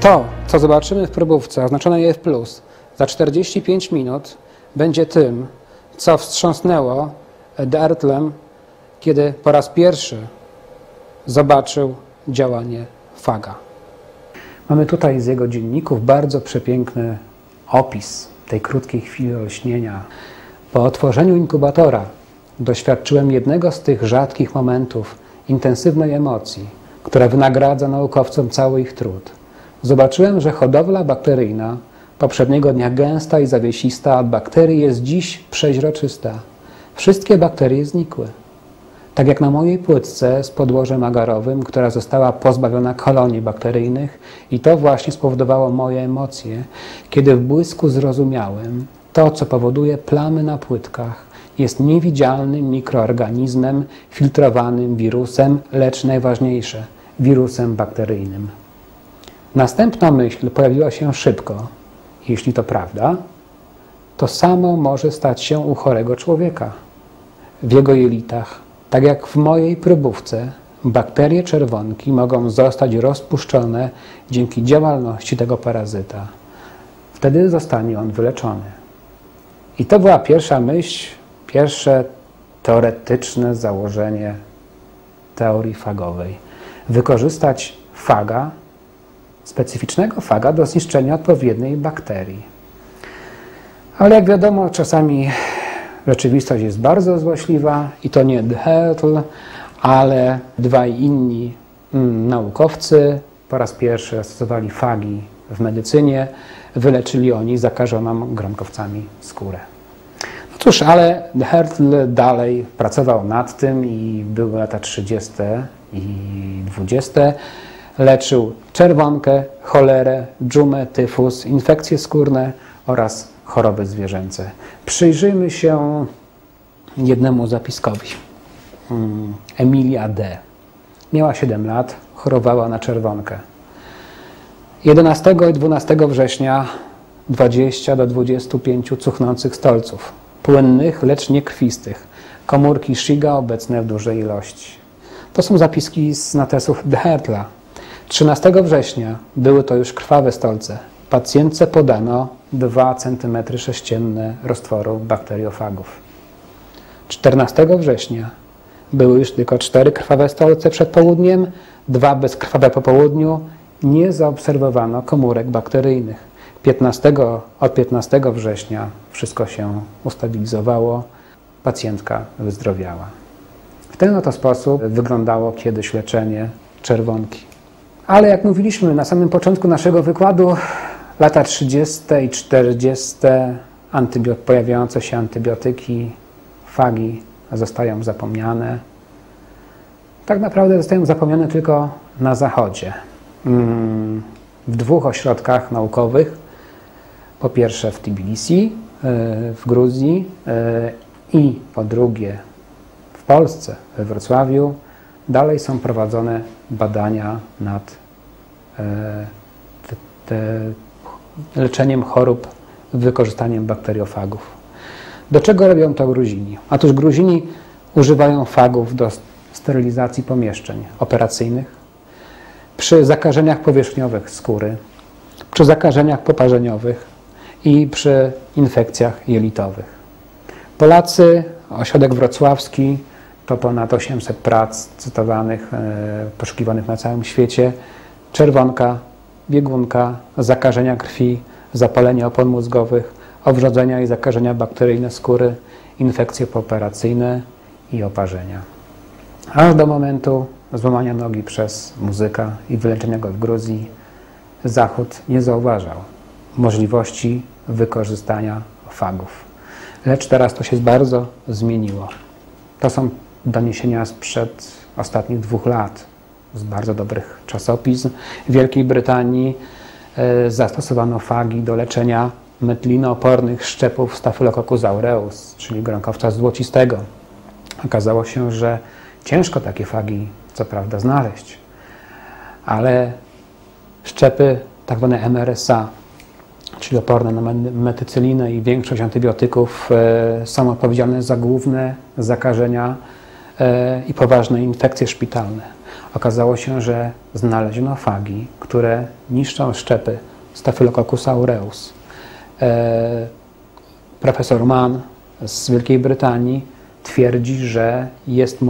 To, co zobaczymy w próbówce, oznaczone jest plus, za 45 minut będzie tym, co wstrząsnęło Ertlem, kiedy po raz pierwszy zobaczył działanie faga. Mamy tutaj z jego dzienników bardzo przepiękny opis tej krótkiej chwili olśnienia. Po otworzeniu inkubatora doświadczyłem jednego z tych rzadkich momentów intensywnej emocji, która wynagradza naukowcom cały ich trud. Zobaczyłem, że hodowla bakteryjna, poprzedniego dnia gęsta i zawiesista, a od bakterii jest dziś przeźroczysta. Wszystkie bakterie znikły. Tak jak na mojej płytce z podłożem agarowym, która została pozbawiona kolonii bakteryjnych, i to właśnie spowodowało moje emocje, kiedy w błysku zrozumiałem, to, co powoduje plamy na płytkach, jest niewidzialnym mikroorganizmem, filtrowanym wirusem, lecz najważniejsze, wirusem bakteryjnym. Następna myśl pojawiła się szybko. Jeśli to prawda, to samo może stać się u chorego człowieka. W jego jelitach, tak jak w mojej próbówce, bakterie czerwonki mogą zostać rozpuszczone dzięki działalności tego parazyta. Wtedy zostanie on wyleczony. I to była pierwsza myśl, pierwsze teoretyczne założenie teorii fagowej. Wykorzystać faga, specyficznego faga, do zniszczenia odpowiedniej bakterii. Ale jak wiadomo, czasami rzeczywistość jest bardzo złośliwa i to nie Hertel, ale dwaj inni naukowcy po raz pierwszy zastosowali fagi w medycynie, wyleczyli oni zakażoną gronkowcami skórę. No cóż, ale Hertel dalej pracował nad tym i były lata 30. i 20. Leczył czerwonkę, cholerę, dżumę, tyfus, infekcje skórne oraz choroby zwierzęce. Przyjrzyjmy się jednemu zapiskowi. Emilia D. Miała 7 lat, chorowała na czerwonkę. 11 i 12 września 20 do 25 cuchnących stolców, płynnych, lecz nie krwistych, komórki Shiga obecne w dużej ilości. To są zapiski z notesów Hertla. 13 września były to już krwawe stolce. Pacjentce podano 2 cm3 roztworu bakteriofagów. 14 września były już tylko 4 krwawe stolce przed południem, 2 bezkrwawe po południu. Nie zaobserwowano komórek bakteryjnych. Od 15 września wszystko się ustabilizowało, pacjentka wyzdrowiała. W ten oto sposób wyglądało kiedyś leczenie czerwonki. Ale jak mówiliśmy na samym początku naszego wykładu, lata 30. i 40. pojawiające się antybiotyki, fagi zostają zapomniane. Tak naprawdę zostają zapomniane tylko na Zachodzie. W 2 ośrodkach naukowych, po pierwsze w Tbilisi, w Gruzji i po drugie w Polsce, we Wrocławiu, dalej są prowadzone badania nad leczeniem chorób wykorzystaniem bakteriofagów. Do czego robią to Gruzini? Otóż Gruzini używają fagów do sterylizacji pomieszczeń operacyjnych, przy zakażeniach powierzchniowych skóry, przy zakażeniach poparzeniowych i przy infekcjach jelitowych. Polacy, ośrodek wrocławski, to ponad 800 prac cytowanych, poszukiwanych na całym świecie. Czerwonka, biegunka, zakażenia krwi, zapalenie opon mózgowych, owrzodzenia i zakażenia bakteryjne skóry, infekcje pooperacyjne i oparzenia. Aż do momentu złamania nogi przez muzyka i wyleczenia go w Gruzji, Zachód nie zauważał możliwości wykorzystania fagów. Lecz teraz to się bardzo zmieniło. To są doniesienia sprzed ostatnich 2 lat, z bardzo dobrych czasopism. W Wielkiej Brytanii zastosowano fagi do leczenia metlinopornych szczepów Staphylococcus aureus, czyli gronkowca złocistego. Okazało się, że ciężko takie fagi, co prawda, znaleźć, ale szczepy tak zwane MRSA, czyli oporne na metycylinę i większość antybiotyków, są odpowiedzialne za główne zakażenia i poważne infekcje szpitalne. Okazało się, że znaleziono fagi, które niszczą szczepy Staphylococcus aureus. Profesor Mann z Wielkiej Brytanii twierdzi, że jest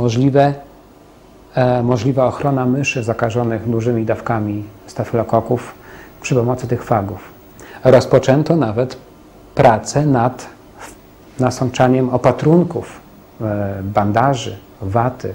możliwa ochrona myszy zakażonych dużymi dawkami stafylokoków przy pomocy tych fagów. Rozpoczęto nawet pracę nad nasączaniem opatrunków, bandaży, waty,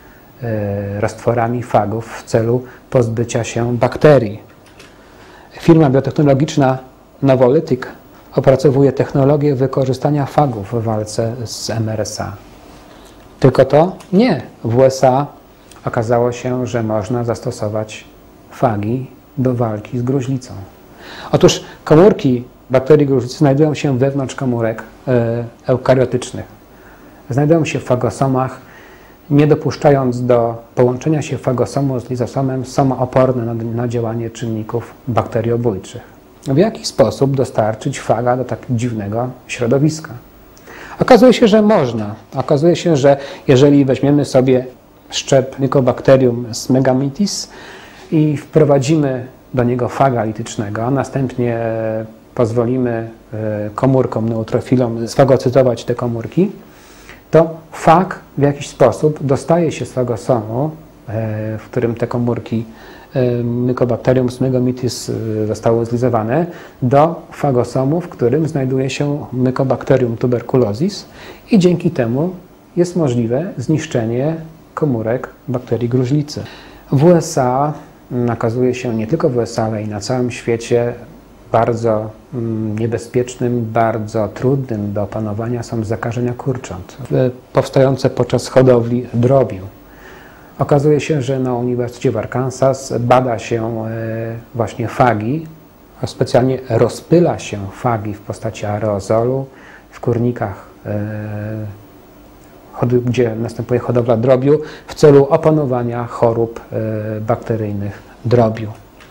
roztworami fagów w celu pozbycia się bakterii. Firma biotechnologiczna Novolytic opracowuje technologię wykorzystania fagów w walce z MRSA. Tylko to nie. W USA okazało się, że można zastosować fagi do walki z gruźlicą. Otóż komórki bakterii gruźlicy znajdują się wewnątrz komórek eukariotycznych. Znajdują się w fagosomach, nie dopuszczając do połączenia się fagosomu z lizosomem, są oporne na działanie czynników bakteriobójczych. W jaki sposób dostarczyć faga do tak dziwnego środowiska? Okazuje się, że można. Okazuje się, że jeżeli weźmiemy sobie szczep Mycobacterium smegamitis i wprowadzimy do niego faga litycznego, a następnie pozwolimy komórkom, neutrofilom sfagocytować te komórki, to fag w jakiś sposób dostaje się z fagosomu, w którym te komórki Mycobacterium smegamitis zostały zlizowane, do fagosomu, w którym znajduje się Mycobacterium tuberculosis i dzięki temu jest możliwe zniszczenie komórek bakterii gruźlicy. W USA, okazuje się nie tylko w USA, ale i na całym świecie, bardzo niebezpiecznym, bardzo trudnym do opanowania są zakażenia kurcząt powstające podczas hodowli drobiu. Okazuje się, że na Uniwersytecie w Arkansas bada się właśnie fagi, a specjalnie rozpyla się fagi w postaci aerozolu w kurnikach, gdzie następuje hodowla drobiu w celu opanowania chorób bakteryjnych drobiu.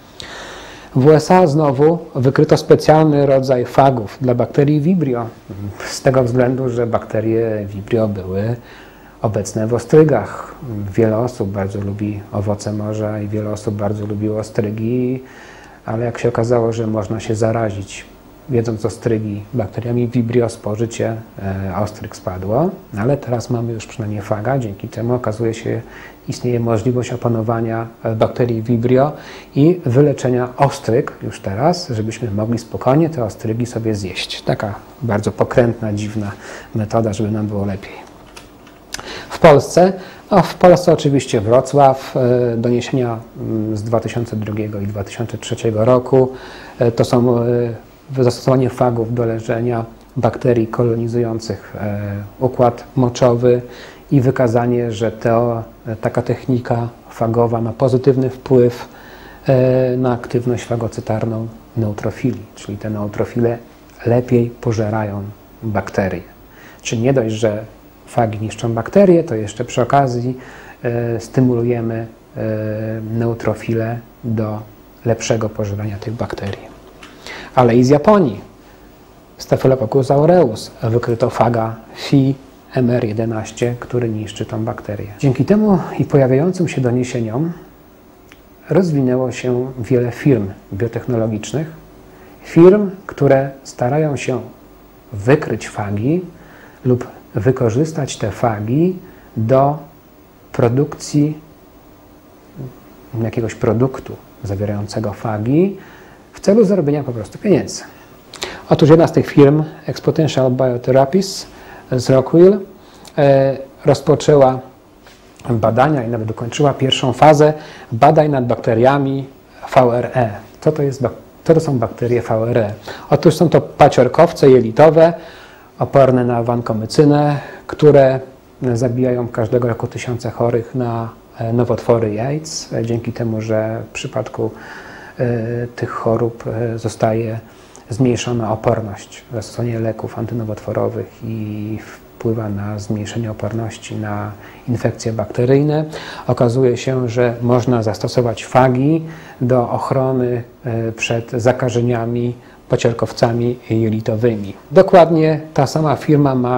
W USA znowu wykryto specjalny rodzaj fagów dla bakterii Vibrio, z tego względu, że bakterie Vibrio były obecne w ostrygach. Wiele osób bardzo lubi owoce morza i wiele osób bardzo lubiło ostrygi, ale jak się okazało, że można się zarazić, jedząc ostrygi bakteriami Vibrio, spożycie ostryg spadło, ale teraz mamy już przynajmniej faga, dzięki temu okazuje się, istnieje możliwość opanowania bakterii Vibrio i wyleczenia ostryg już teraz, żebyśmy mogli spokojnie te ostrygi sobie zjeść. Taka bardzo pokrętna, dziwna metoda, żeby nam było lepiej. W Polsce oczywiście Wrocław, doniesienia z 2002 i 2003 roku, to są zastosowanie fagów do leczenia bakterii kolonizujących układ moczowy i wykazanie, że taka technika fagowa ma pozytywny wpływ na aktywność fagocytarną neutrofili, czyli te neutrofile lepiej pożerają bakterie. Czyli nie dość, że fagi niszczą bakterie, to jeszcze przy okazji stymulujemy neutrofile do lepszego pożerania tych bakterii. Ale i z Japonii, Staphylococcus aureus, wykryto faga Phi MR11, który niszczy tą bakterię. Dzięki temu i pojawiającym się doniesieniom rozwinęło się wiele firm biotechnologicznych, firm, które starają się wykryć fagi lub wykorzystać te fagi do produkcji jakiegoś produktu zawierającego fagi w celu zarobienia po prostu pieniędzy. Otóż jedna z tych firm, Exponential Biotherapies z Rockville, rozpoczęła badania i nawet dokończyła pierwszą fazę badań nad bakteriami VRE. Co to są bakterie VRE? Otóż są to paciorkowce jelitowe, oporne na wankomycynę, które zabijają każdego roku tysiące chorych na nowotwory AIDS, dzięki temu, że w przypadku tych chorób zostaje zmniejszona oporność. Zastosowanie leków antynowotworowych i wpływa na zmniejszenie oporności na infekcje bakteryjne. Okazuje się, że można zastosować fagi do ochrony przed zakażeniami paciorkowcami jelitowymi. Dokładnie ta sama firma ma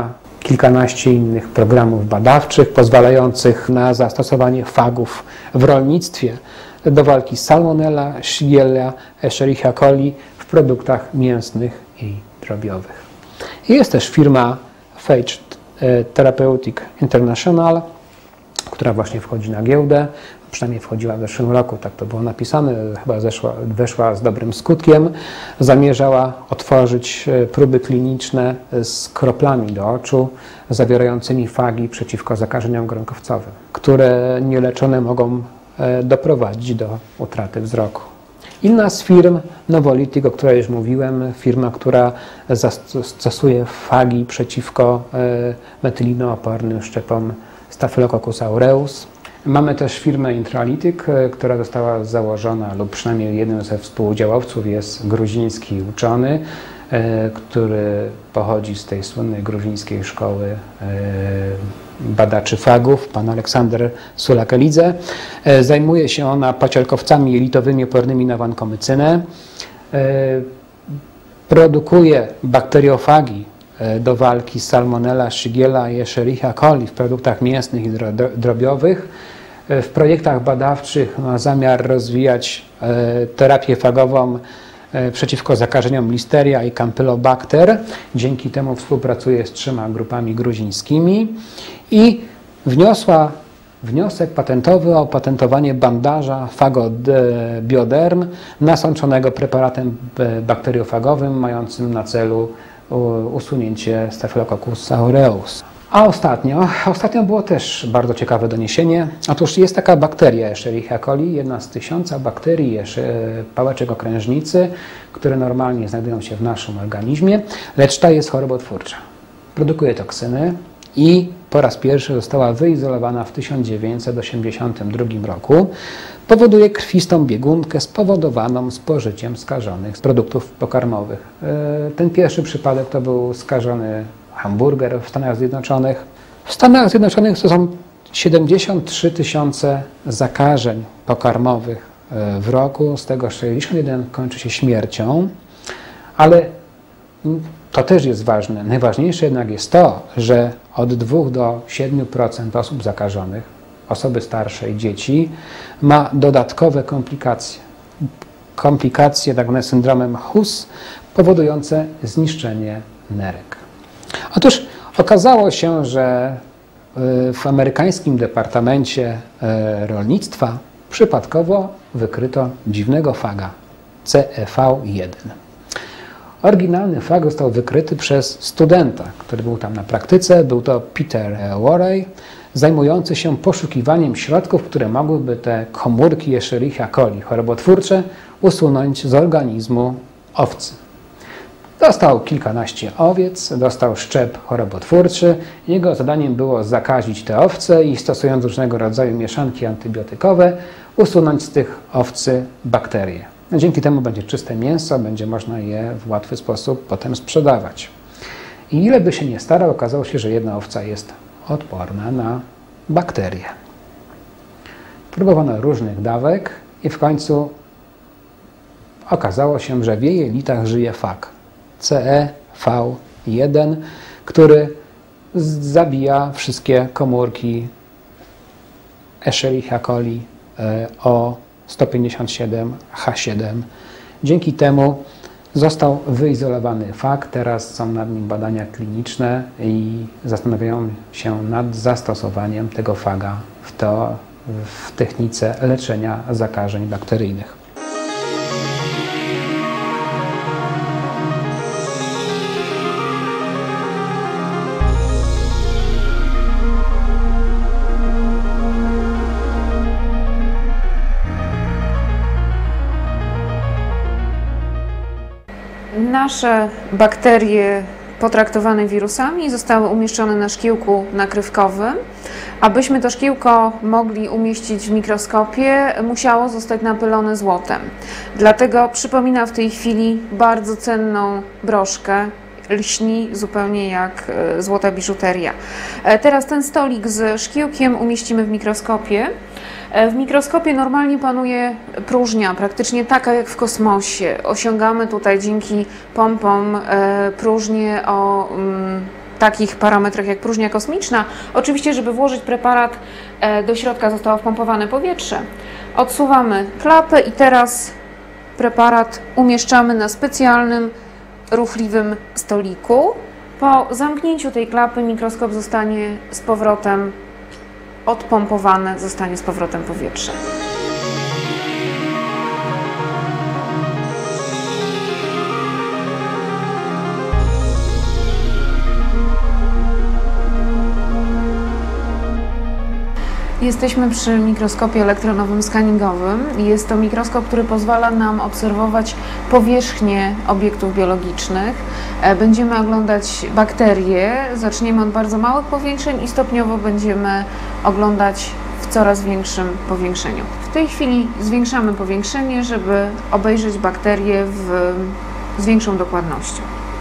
kilkanaście innych programów badawczych pozwalających na zastosowanie fagów w rolnictwie do walki z Salmonella, Shigella, Escherichia coli w produktach mięsnych i drobiowych. Jest też firma Phage Therapeutic International, która właśnie wchodzi na giełdę, przynajmniej wchodziła w zeszłym roku, tak to było napisane, chyba weszła z dobrym skutkiem. Zamierzała otworzyć próby kliniczne z kroplami do oczu zawierającymi fagi przeciwko zakażeniom gronkowcowym, które nieleczone mogą doprowadzić do utraty wzroku. Inna z firm, Novolitik, o której już mówiłem, firma, która stosuje fagi przeciwko metylinoopornym szczepom Staphylococcus aureus. Mamy też firmę Intralitic, która została założona, lub przynajmniej jednym ze współudziałowców jest gruziński uczony, który pochodzi z tej słynnej gruzińskiej szkoły badaczy fagów, pan Aleksander Sulakelidze. Zajmuje się ona paciorkowcami jelitowymi opornymi na wankomycynę. Produkuje bakteriofagi do walki z Salmonella, Shigella i Escherichia coli w produktach mięsnych i drobiowych. W projektach badawczych ma zamiar rozwijać terapię fagową przeciwko zakażeniom Listeria i Campylobacter. Dzięki temu współpracuje z 3 grupami gruzińskimi i wniosła wniosek patentowy o opatentowanie bandaża Fago-Bioderm nasączonego preparatem bakteriofagowym mającym na celu usunięcie Staphylococcus aureus. A ostatnio było też bardzo ciekawe doniesienie. Otóż jest taka bakteria Escherichia coli, jedna z 1000 bakterii pałeczek okrężnicy, które normalnie znajdują się w naszym organizmie, lecz ta jest chorobotwórcza. Produkuje toksyny i po raz pierwszy została wyizolowana w 1982 roku. Powoduje krwistą biegunkę spowodowaną spożyciem skażonych produktów pokarmowych. Ten pierwszy przypadek to był skażony hamburger w Stanach Zjednoczonych. W Stanach Zjednoczonych to są 73 000 zakażeń pokarmowych w roku, z tego 61 kończy się śmiercią, ale to też jest ważne. Najważniejsze jednak jest to, że od 2 do 7% osób zakażonych, osoby starsze i dzieci, ma dodatkowe komplikacje. Komplikacje tak zwane syndromem Hus, powodujące zniszczenie nerek. Otóż okazało się, że w amerykańskim Departamencie Rolnictwa przypadkowo wykryto dziwnego faga CEV1. Oryginalny fag został wykryty przez studenta, który był tam na praktyce. Był to Peter Worey, zajmujący się poszukiwaniem środków, które mogłyby te komórki Escherichia coli chorobotwórcze usunąć z organizmu owcy. Dostał kilkanaście owiec, dostał szczep chorobotwórczy. Jego zadaniem było zakazić te owce i stosując różnego rodzaju mieszanki antybiotykowe usunąć z tych owcy bakterie. Dzięki temu będzie czyste mięso, będzie można je w łatwy sposób potem sprzedawać. I ile by się nie starał, okazało się, że jedna owca jest odporna na bakterie. Próbowano różnych dawek i w końcu okazało się, że w jej jelitach żyje fag CEV1, który zabija wszystkie komórki Escherichia coli o 157H7. Dzięki temu został wyizolowany fag. Teraz są nad nim badania kliniczne i zastanawiają się nad zastosowaniem tego faga w technice leczenia zakażeń bakteryjnych. Nasze bakterie potraktowane wirusami zostały umieszczone na szkiełku nakrywkowym. Abyśmy to szkiełko mogli umieścić w mikroskopie, musiało zostać napylone złotem. Dlatego przypomina w tej chwili bardzo cenną broszkę. Lśni zupełnie jak złota biżuteria. Teraz ten stolik z szkiełkiem umieścimy w mikroskopie. W mikroskopie normalnie panuje próżnia, praktycznie taka jak w kosmosie. Osiągamy tutaj dzięki pompom próżnię o takich parametrach jak próżnia kosmiczna. Oczywiście, żeby włożyć preparat, do środka zostało wpompowane powietrze. Odsuwamy klapę i teraz preparat umieszczamy na specjalnym, ruchliwym stoliku. Po zamknięciu tej klapy mikroskop zostanie z powrotem odpompowany, zostanie z powrotem powietrze. Jesteśmy przy mikroskopie elektronowym skaningowym. Jest to mikroskop, który pozwala nam obserwować powierzchnię obiektów biologicznych. Będziemy oglądać bakterie, zaczniemy od bardzo małych powiększeń i stopniowo będziemy oglądać w coraz większym powiększeniu. W tej chwili zwiększamy powiększenie, żeby obejrzeć bakterie z większą dokładnością.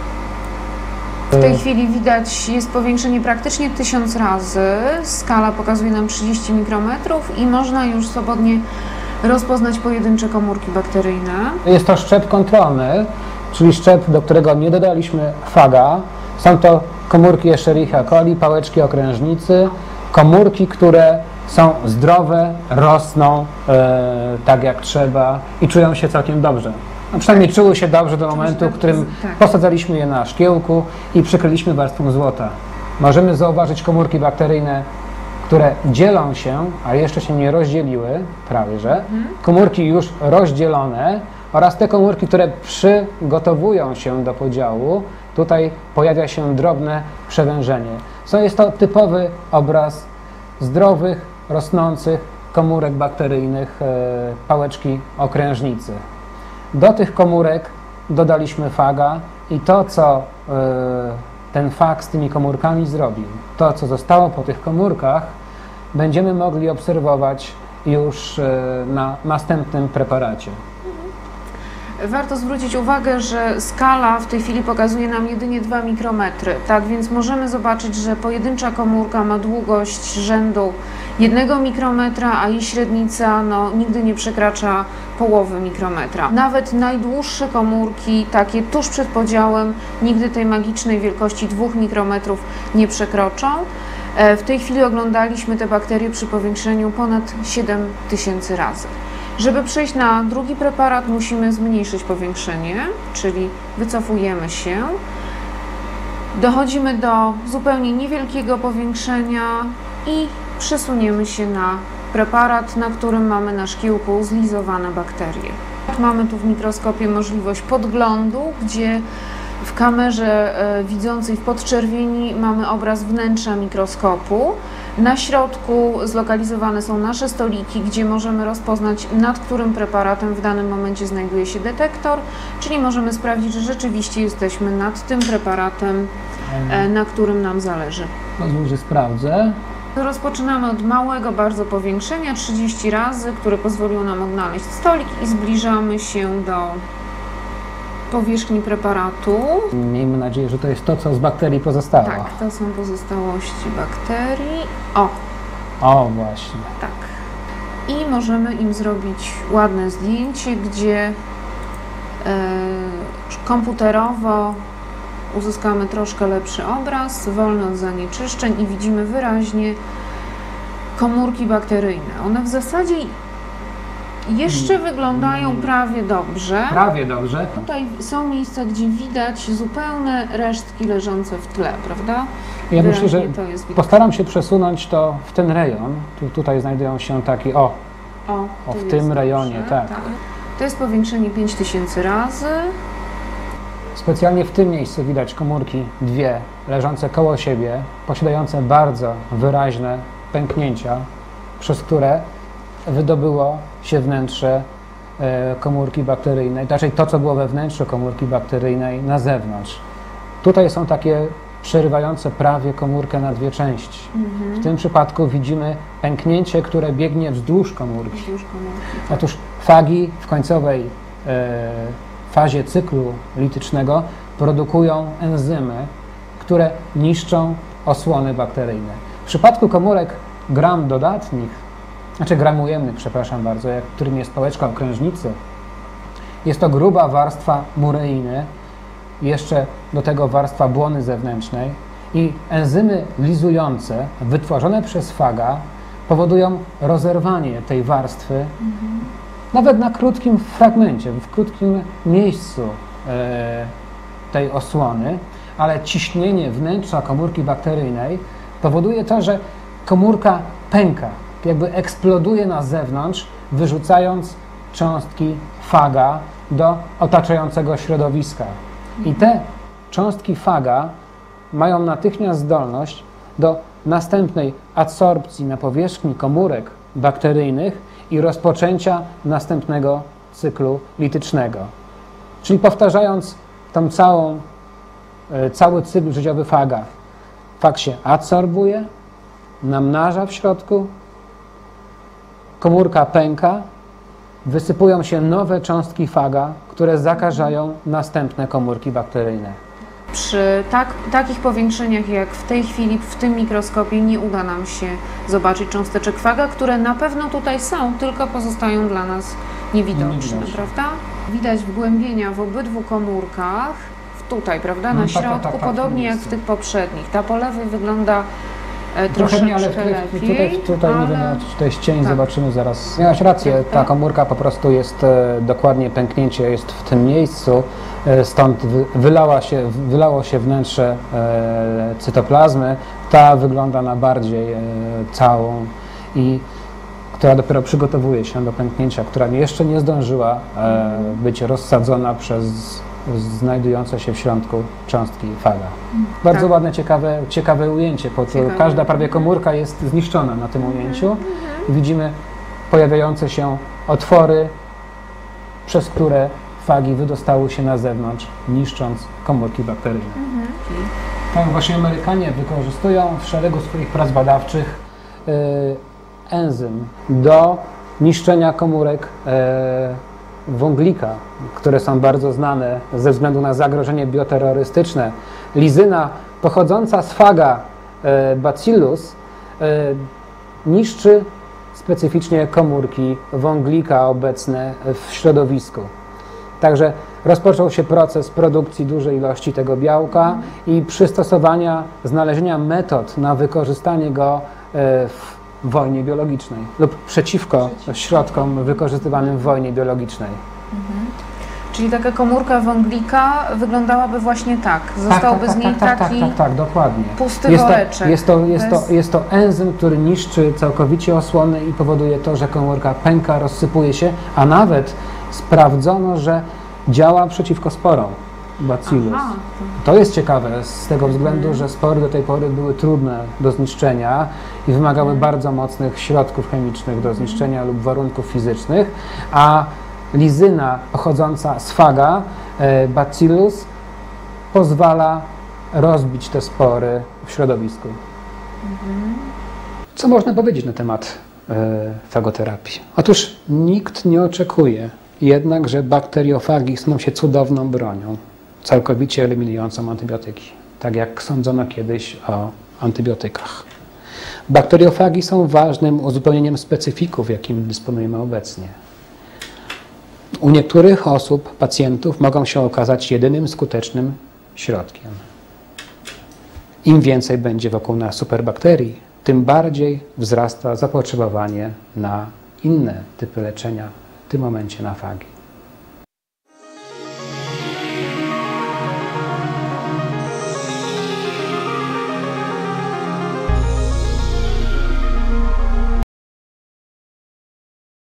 W tej chwili widać, jest powiększenie praktycznie 1000 razy, skala pokazuje nam 30 mikrometrów i można już swobodnie rozpoznać pojedyncze komórki bakteryjne. Jest to szczep kontrolny, czyli szczep, do którego nie dodaliśmy faga. Są to komórki Escherichia coli, pałeczki okrężnicy, komórki, które są zdrowe, rosną tak jak trzeba i czują się całkiem dobrze. No przynajmniej czuły się dobrze do momentu, w którym posadzaliśmy je na szkiełku i przykryliśmy warstwą złota. Możemy zauważyć komórki bakteryjne, które dzielą się, a jeszcze się nie rozdzieliły, prawie że. Komórki już rozdzielone oraz te komórki, które przygotowują się do podziału. Tutaj pojawia się drobne przewężenie. Jest to typowy obraz zdrowych, rosnących komórek bakteryjnych pałeczki okrężnicy. Do tych komórek dodaliśmy faga i to, co ten fag z tymi komórkami zrobił, to, co zostało po tych komórkach, będziemy mogli obserwować już na następnym preparacie. Warto zwrócić uwagę, że skala w tej chwili pokazuje nam jedynie 2 mikrometry, tak więc możemy zobaczyć, że pojedyncza komórka ma długość rzędu 1 mikrometra, a jej średnica nigdy nie przekracza połowy mikrometra. Nawet najdłuższe komórki, takie tuż przed podziałem, nigdy tej magicznej wielkości 2 mikrometrów nie przekroczą. W tej chwili oglądaliśmy te bakterie przy powiększeniu ponad 7000 razy. Żeby przejść na drugi preparat, musimy zmniejszyć powiększenie, czyli wycofujemy się. Dochodzimy do zupełnie niewielkiego powiększenia i przesuniemy się na preparat, na którym mamy na szkiełku zlizowane bakterie. Mamy tu w mikroskopie możliwość podglądu, gdzie w kamerze widzącej w podczerwieni mamy obraz wnętrza mikroskopu. Na środku zlokalizowane są nasze stoliki, gdzie możemy rozpoznać, nad którym preparatem w danym momencie znajduje się detektor, czyli możemy sprawdzić, że rzeczywiście jesteśmy nad tym preparatem, na którym nam zależy. Pozwól, że sprawdzę. Rozpoczynamy od małego bardzo powiększenia, 30 razy, które pozwoliło nam odnaleźć stolik i zbliżamy się do powierzchni preparatu. Miejmy nadzieję, że to jest to, co z bakterii pozostało. Tak, to są pozostałości bakterii. O, właśnie. Tak. I możemy im zrobić ładne zdjęcie, gdzie komputerowo uzyskamy troszkę lepszy obraz, wolny od zanieczyszczeń i widzimy wyraźnie komórki bakteryjne. One w zasadzie jeszcze wyglądają prawie dobrze. Prawie dobrze. Tutaj są miejsca, gdzie widać zupełne resztki leżące w tle, prawda? Ja myślę, że to jest postaram się przesunąć to w ten rejon. Tutaj znajdują się takie, w tym rejonie, tak. To jest powiększenie 5000 razy. Specjalnie w tym miejscu widać komórki, dwie, leżące koło siebie, posiadające bardzo wyraźne pęknięcia, przez które wydobyło się wnętrze komórki bakteryjnej, raczej to, co było we wnętrzu komórki bakteryjnej na zewnątrz. Tutaj są takie przerywające prawie komórkę na dwie części. W tym przypadku widzimy pęknięcie, które biegnie wzdłuż komórki. Otóż fagi w końcowej fazie cyklu litycznego produkują enzymy, które niszczą osłony bakteryjne. W przypadku komórek gram dodatnich, gram ujemnych, przepraszam bardzo, którym jest pałeczka okrężnicy, jest to gruba warstwa mureiny, jeszcze do tego warstwa błony zewnętrznej I enzymy lizujące wytworzone przez faga powodują rozerwanie tej warstwy, nawet na krótkim fragmencie, w krótkim miejscu tej osłony, ale ciśnienie wnętrza komórki bakteryjnej powoduje to, że komórka pęka, jakby eksploduje na zewnątrz, wyrzucając cząstki faga do otaczającego środowiska. I te cząstki faga mają natychmiast zdolność do następnej adsorpcji na powierzchni komórek bakteryjnych i rozpoczęcia następnego cyklu litycznego. Czyli powtarzając tą cały cykl życiowy faga. Fag się adsorbuje, namnaża w środku, komórka pęka, wysypują się nowe cząstki faga, które zakażają następne komórki bakteryjne. Przy takich powiększeniach jak w tej chwili w tym mikroskopie nie uda nam się zobaczyć cząsteczek faga, które na pewno tutaj są, tylko pozostają dla nas niewidoczne, prawda? Widać wgłębienia w obydwu komórkach, tutaj, prawda, na środku, podobnie jak w tych poprzednich. Ta po lewej wygląda troszeczkę nie, ale lepiej. Tutaj nie wiem, czy to jest cień, zobaczymy zaraz. Miałaś rację, ta komórka po prostu jest dokładnie, pęknięcie jest w tym miejscu, stąd wylało się wnętrze cytoplazmy. Ta wygląda na bardziej całą i która dopiero przygotowuje się do pęknięcia, która jeszcze nie zdążyła być rozsadzona przez znajdujące się w środku cząstki faga. Bardzo ładne, ciekawe ujęcie, bo każda prawie komórka jest zniszczona na tym ujęciu. Widzimy pojawiające się otwory, przez które fagi wydostały się na zewnątrz, niszcząc komórki bakteryjne. Tak właśnie Amerykanie wykorzystują w szeregu swoich prac badawczych enzym do niszczenia komórek wąglika, które są bardzo znane ze względu na zagrożenie bioterrorystyczne. Lizyna pochodząca z faga Bacillus niszczy specyficznie komórki wąglika obecne w środowisku. Także rozpoczął się proces produkcji dużej ilości tego białka i przystosowania, znalezienia metod na wykorzystanie go w wojnie biologicznej lub przeciwko środkom wykorzystywanym w wojnie biologicznej. Czyli taka komórka wąglika wyglądałaby właśnie tak. Zostałby z niej taki dokładnie. Pusty woreczek. Jest to enzym, który niszczy całkowicie osłony i powoduje to, że komórka pęka, rozsypuje się, a nawet sprawdzono, że działa przeciwko sporom Bacillus. To jest ciekawe z tego względu, że spory do tej pory były trudne do zniszczenia i wymagały bardzo mocnych środków chemicznych do zniszczenia lub warunków fizycznych, a lizyna pochodząca z faga Bacillus pozwala rozbić te spory w środowisku. Co można powiedzieć na temat fagoterapii? Otóż nikt nie oczekuje jednak, że bakteriofagi staną się cudowną bronią, całkowicie eliminującą antybiotyki, tak jak sądzono kiedyś o antybiotykach. Bakteriofagi są ważnym uzupełnieniem specyfików, jakim dysponujemy obecnie. U niektórych osób, pacjentów, mogą się okazać jedynym skutecznym środkiem. Im więcej będzie wokół nas superbakterii, tym bardziej wzrasta zapotrzebowanie na inne typy leczenia, w tym momencie na fagi.